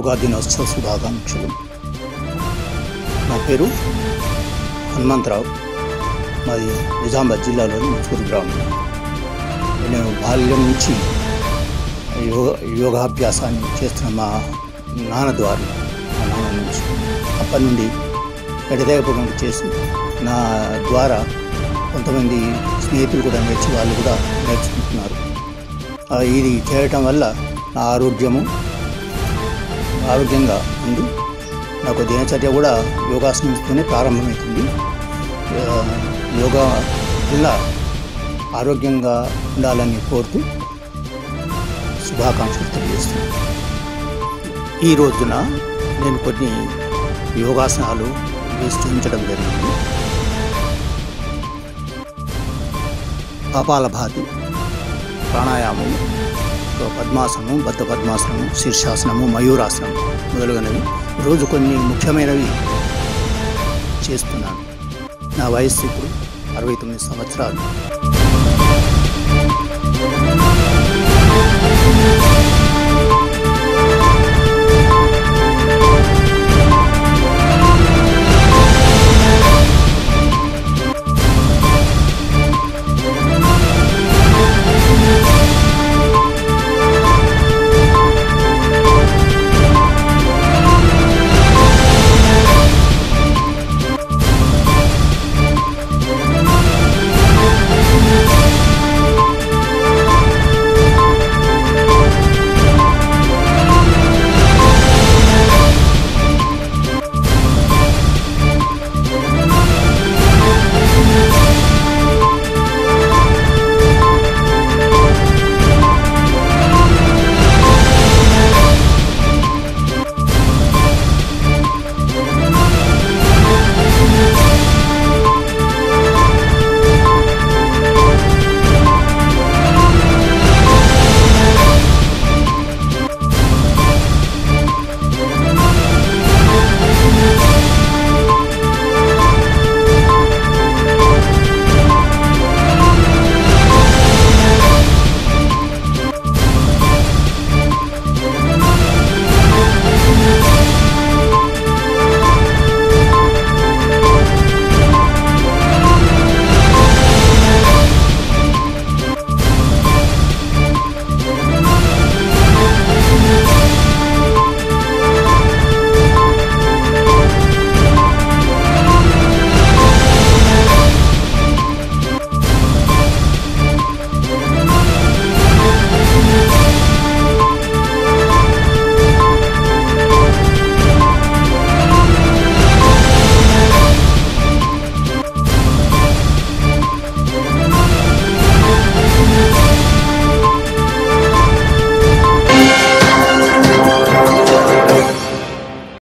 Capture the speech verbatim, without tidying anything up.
యోగా దినోత్సవ శుభాకాంక్షలు. నా పేరు హనుమంతరావు. మాది నిజామాబాద్ జిల్లాలోని ముచ్కూరు గ్రామం. నేను బాల్యం నుంచి యోగా యోగాభ్యాసాన్ని చేస్తున్న మా నాన్న ద్వారా మా నాన్న నుంచి అప్పటి నుండి ఎడతెగకుండా చేసి నా ద్వారా కొంతమంది స్నేహితులు కూడా నేర్చి వాళ్ళు కూడా నేర్చుకుంటున్నారు. ఇది చేయటం వల్ల నా ఆరోగ్యము ఆరోగ్యంగా ఉంది. నాకు దినచర్య కూడా యోగాసనంతోనే ప్రారంభమవుతుంది. యోగా వల్ల ఆరోగ్యంగా ఉండాలని కోరుతూ శుభాకాంక్షలు తెలియజేస్తున్నాను. ఈ రోజున నేను కొన్ని యోగాసనాలు వేసి చూపించడం జరిగింది. కపాలభాతి, ప్రాణాయామము, పద్మాసనము, బద్ధ పద్మాసనము, శీర్షాసనము, మయూరాసనం మొదలుగునవి రోజు కొన్ని ముఖ్యమైనవి చేస్తున్నాను. నా వయస్సు ఇప్పుడు అరవై తొమ్మిది సంవత్సరాలు.